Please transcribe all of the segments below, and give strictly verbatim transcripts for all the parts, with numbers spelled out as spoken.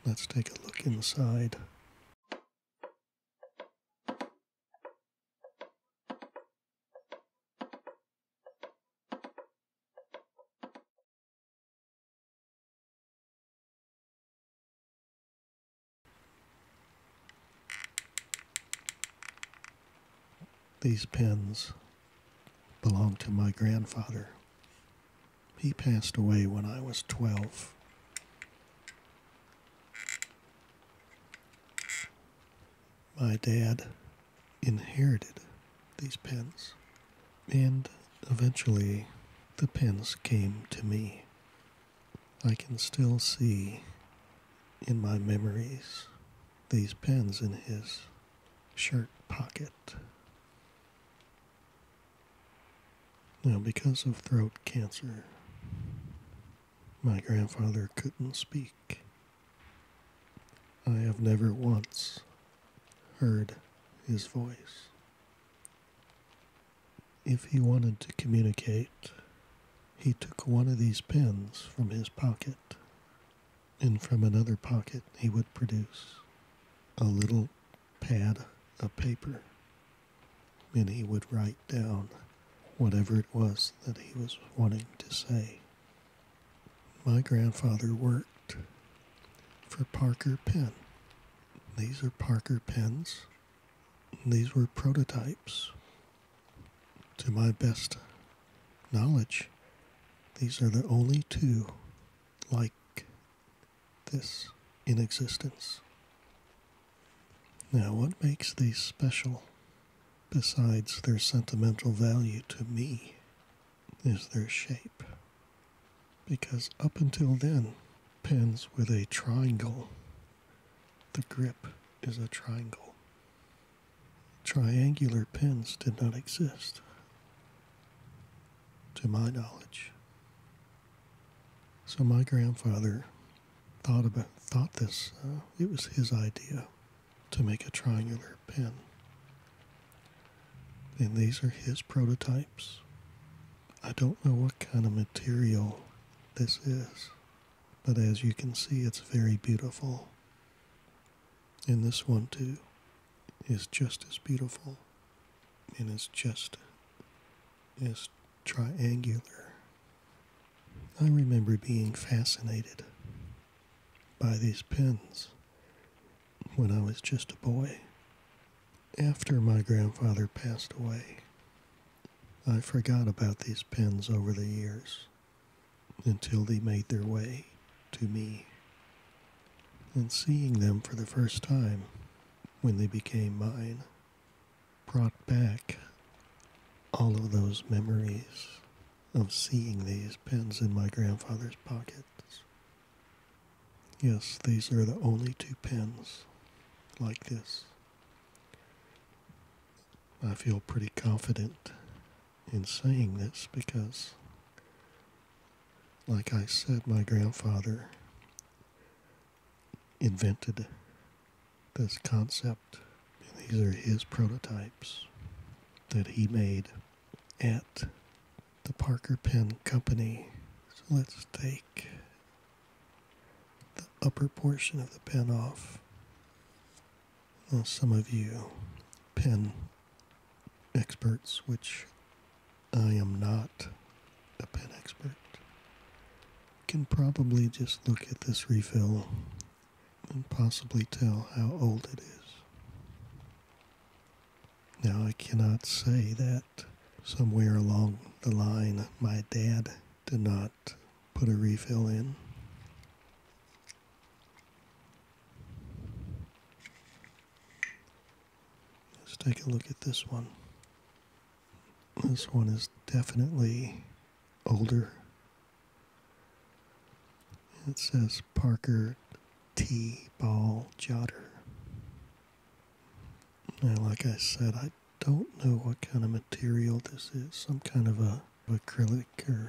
Let's take a look inside. These pens belong to my grandfather. He passed away when I was twelve. My dad inherited these pens, and eventually the pens came to me. I can still see in my memories these pens in his shirt pocket. Now, because of throat cancer, my grandfather couldn't speak. I have never once heard his voice. If he wanted to communicate, he took one of these pens from his pocket, and from another pocket he would produce a little pad of paper, and he would write down whatever it was that he was wanting to say. My grandfather worked for Parker Pen. These are Parker pens. These were prototypes. To my best knowledge, these are the only two like this in existence. Now, what makes these special, besides their sentimental value to me, is their shape. Because up until then, pens with a triangle, the grip is a triangle. Triangular pens did not exist, to my knowledge. So my grandfather thought about thought this. Uh, it was his idea to make a triangular pen. And these are his prototypes. I don't know what kind of material this is, but as you can see, it's very beautiful. And this one too is just as beautiful, and is just as triangular. I remember being fascinated by these pens when I was just a boy. After my grandfather passed away, I forgot about these pens over the years until they made their way to me. And seeing them for the first time when they became mine brought back all of those memories of seeing these pens in my grandfather's pockets. Yes, these are the only two pens like this. I feel pretty confident in saying this because, like I said, my grandfather invented this concept. These are his prototypes that he made at the Parker Pen Company. So let's take the upper portion of the pen off. Well, some of you pen experts, which I am not a pen expert, can probably just look at this refill and possibly tell how old it is. Now, I cannot say that somewhere along the line my dad did not put a refill in. Let's take a look at this one. This one is definitely older. It says Parker T. Ball Jotter. Now, like I said, I don't know what kind of material this is. Some kind of a acrylic, or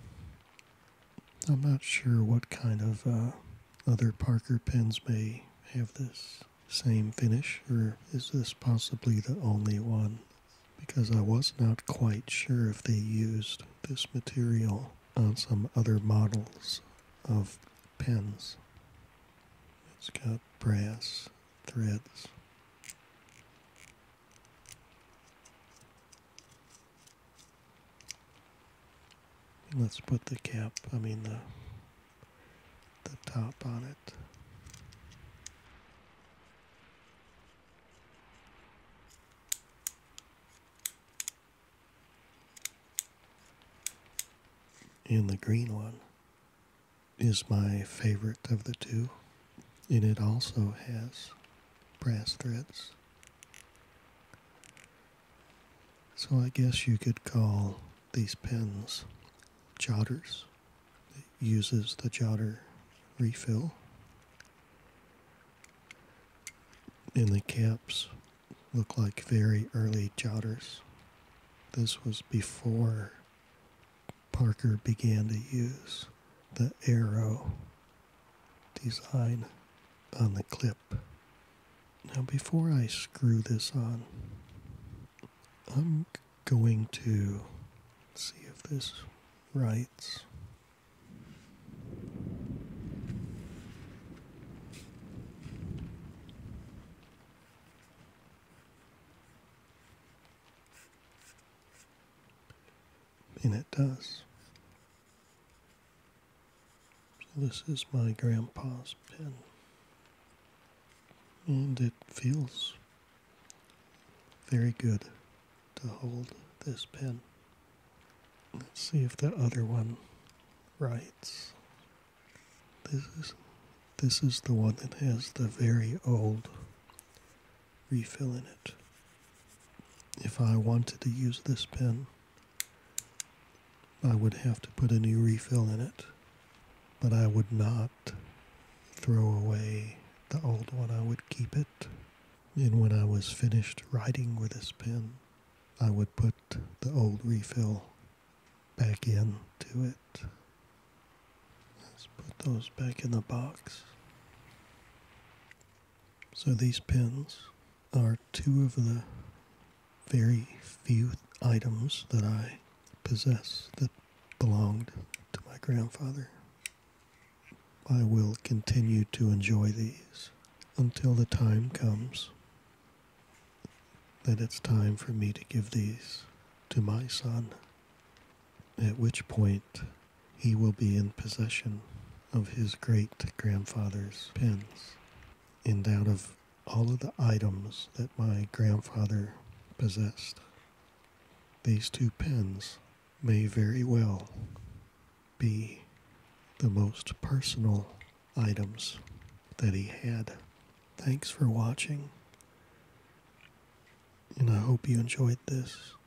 I'm not sure what kind of uh, other Parker pens may have this same finish, or is this possibly the only one? Because I was not quite sure if they used this material on some other models of pens. It's got brass threads. Let's put the cap, I mean the, the top on it. And the green one is my favorite of the two. And it also has brass threads. So I guess you could call these pens Jotters. It uses the Jotter refill. And the caps look like very early Jotters. This was before Parker began to use the arrow design on the clip. Now before I screw this on, I'm going to see if this writes. And it does. So this is my grandpa's pen. And it feels very good to hold this pen. Let's see if the other one writes. This is this is the one that has the very old refill in it. If I wanted to use this pen, I would have to put a new refill in it, but I would not throw away the old one. I would keep it, and when I was finished writing with this pen, I would put the old refill back in to it. Let's put those back in the box. So these pens are two of the very few items that I possess that belonged to my grandfather. I will continue to enjoy these until the time comes that it's time for me to give these to my son, at which point he will be in possession of his great-grandfather's pens. And out of all of the items that my grandfather possessed, these two pens may very well be the most personal items that he had. Thanks for watching, and I hope you enjoyed this.